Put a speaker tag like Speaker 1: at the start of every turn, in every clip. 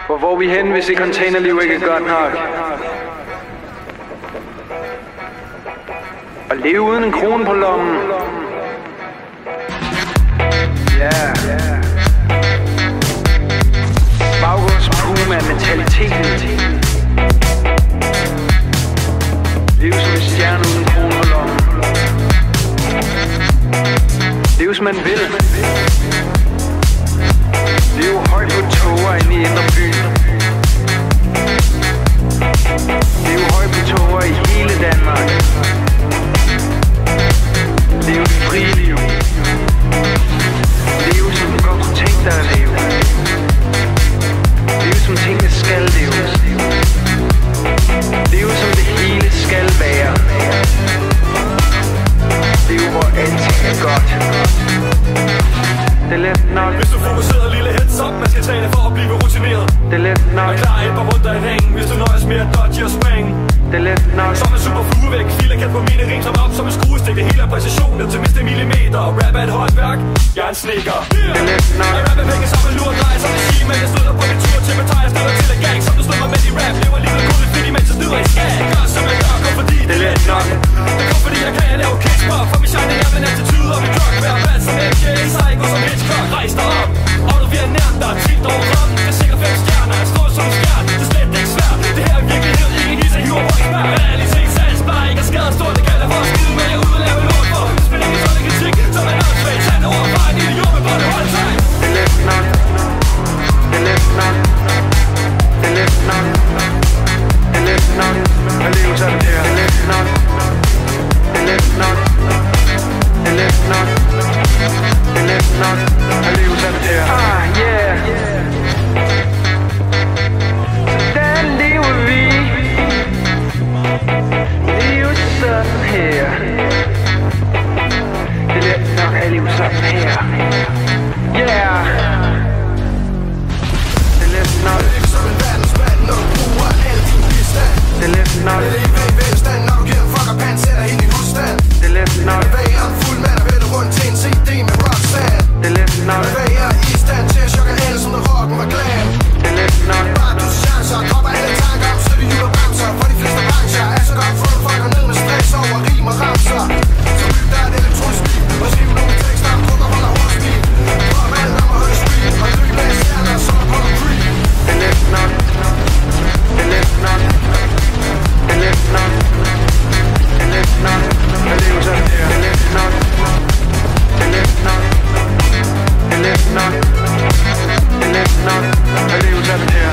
Speaker 1: For hvor er vi hen, hvis det containerliv ikke er godt nok? At leve uden en krone på lommen. Ja. Baggårdspuma-mentaliteten. Leve som en stjerne uden krone på lommen. Leve som man vil. Leve højt på toger inde i indre byen. Leve højt på toger i hele Danmark. Leve det frie liv. Leve som du godt kunne tænke dig at leve. Leve som tingene skal leves. Leve som det hele skal være. Leve hvor alting er godt. Det er let nok.
Speaker 2: Hvis du fokuserer lille heads up, man skal træne for at blive rutineret.
Speaker 1: Det er let nok.
Speaker 2: Og klar et par runder i ring, hvis du nøjes med at dodge og spring.
Speaker 1: Det er let nok.
Speaker 2: Som en super fluevæg, filerkat på mine ring, som op som en skruestik. Det hele er præcision ned til mindste millimeter. Rap er et håndværk, jeg er en snikker.
Speaker 1: Det er let nok.
Speaker 2: Jeg rapper penge sammen, lur og drej som en sige. Men jeg støder på min tur til betal, jeg støder til en gang. Som du slår mig med i rap, lever livet kun fordi mens jeg snyder i skag. Gør som jeg gør, kun fordi det er let nok. Det går fordi jeg kan, jeg laver kickspot. For min shine er min attitude og min klok. Hver bad som MK, psycho som Hitchcock. Rejs dig op, og du bliver nært dig. 10 år frem, det er sikkert 5 stjerner. Jeg står som en stjerne, det er slet ikke svært. Det her er virkelighed, ingen is af hiver på ekspert. Realitet, salgs, bare ikke er skadet stort. Det kalder for at skide, men jeg er ude og lave lort for. Det spiller ikke sådan en kritik, som er åndssvagt. Tag det over, bare en idiot med både hold tag.
Speaker 1: Det er let nok. Det er let nok. Det er let nok. Det er let nok. At leve sådan her. Det er let nok. Det er let nok. Det er let nok. Det er let nok. At leve sådan her. Yeah. Sådan lever vi. Leve sådan her. Det er let nok at leve sådan her. Yeah. Det er let nok.
Speaker 3: Leve som en verdensmand, når du bruger al din bistand.
Speaker 1: Det er let nok.
Speaker 3: Leve i velstand, når du giver en fucker pansætter ind i husstand.
Speaker 1: Det er let nok.
Speaker 3: Bevæger en fuld mand og vender rundt til en CD med Roxanne.
Speaker 1: Det er let nok.
Speaker 3: Bevæger i stand til at chokke alle, som når rocken var glam.
Speaker 1: Det er let nok.
Speaker 3: Bare du chancer, dropper alle tanker om støtte hjul og bremser. For de fleste brancher er så godt for folk ned med stress over rim og ramser. Så byg dig et elektronisk bil og skriv nogle tekster om kunder holder hovedstil. Drop alle om at høre street og løb af stjerner som er på en creep.
Speaker 1: Det er let nok. Det er let nok. Det er let nok. Det er let nok. At leve sådan her. Det er let nok. Det er let nok. Det er let nok. Det er let nok. At leve sådan her.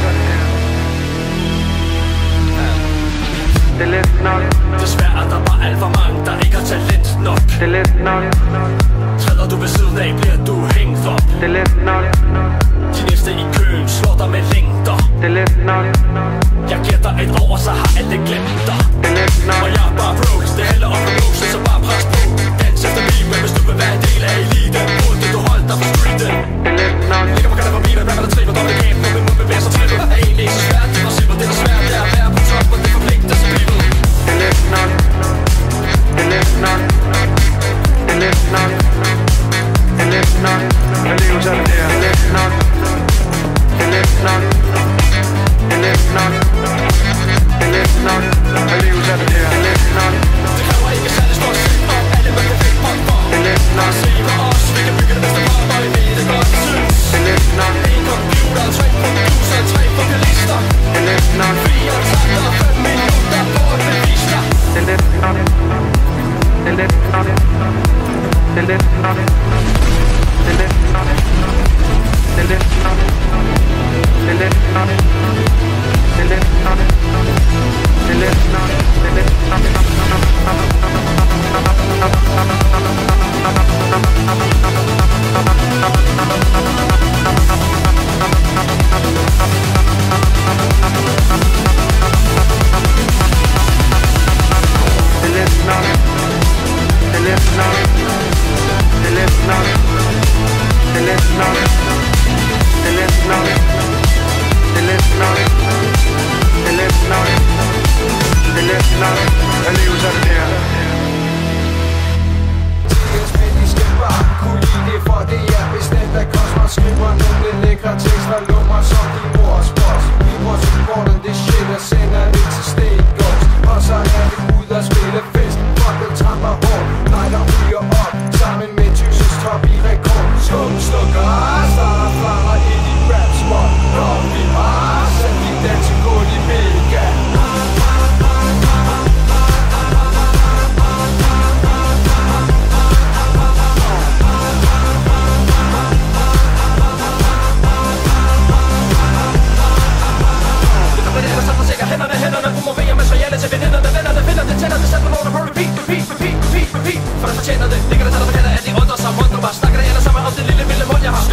Speaker 1: Det er let nok.
Speaker 2: Desværre er der bare alt for mange, der ikke har talent nok.
Speaker 1: Det er let nok.
Speaker 2: Træder du ved siden af, bliver du hængt op.
Speaker 1: Det er let nok.
Speaker 2: De næste i køen slår dig med længder.
Speaker 1: Det er let nok.
Speaker 2: Jeg giver dig et år, så har alle glemt dig.
Speaker 1: Det er let nok.
Speaker 2: Og jeg er bare broke, det handler om promotion, så bare pres på. Dans efter beaten, hvis du vil være en del af eliten. Burde du holde dig på streeten.
Speaker 1: Det er let nok.
Speaker 2: Ligger på kanter på bilen, rapper der tripper, dobbelt kæm. På min mund bevæger sig trippel. Er egentlig ikke så svært, det var simpelt, det er svært. Det er at være på top, og det forpligter sig people.
Speaker 1: Det er let nok. Det er let nok. Det er let nok. Det er let nok. At leve sådan her. Det er let nok. Det er let nok. Det er let nok. Det er let nok. At leve sådan her. Det er let nok.
Speaker 2: Det kræver ikke særlig stort sind op. Alle man kan finde på for.
Speaker 1: Det er let nok.
Speaker 2: Se på os, vi kan bygge det bedste for, og vi ved det godt synes.
Speaker 1: Det er let nok.
Speaker 2: En computer, 3 producer, 3 vokalister.
Speaker 1: Det er let nok.
Speaker 2: 4 takter, 5 minutter på at bevise dig.
Speaker 1: Det er let nok. Det er let nok. Det er let nok. Det er let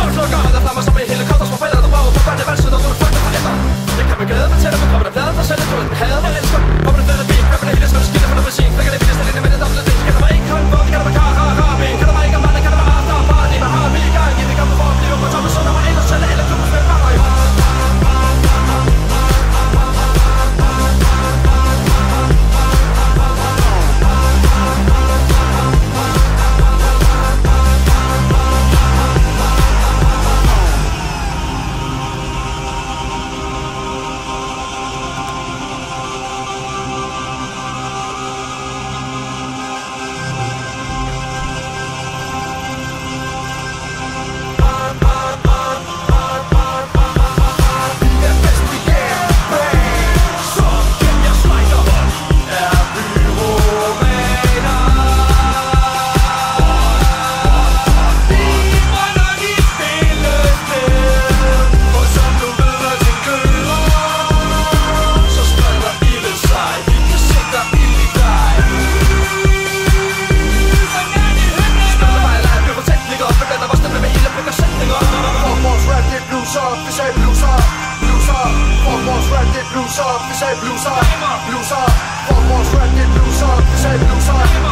Speaker 2: slukker og der flammer som en helikopter. Små falder du over på børnene vand, så når du fucker for ældre. Jeg kan med glæde fortælle på kroppen af bladet, der selv er du en hader. Jeg elsker kroppen af fede bil, rappen af hele skønne skilder for noget musik. Flækker det vildeste linje med det dobbelt ting. Kan der mig ikke holde på, kan der mig karabi. Kan der mig ikke om mannen, kan der mig after party. Man har vildt gang i, vi kommer for at blive på toppen. Så når man ellers selv eller klubben med bakker i hånden.
Speaker 3: Blues up, fuck vores rap, det blues up, vi sagde blues up.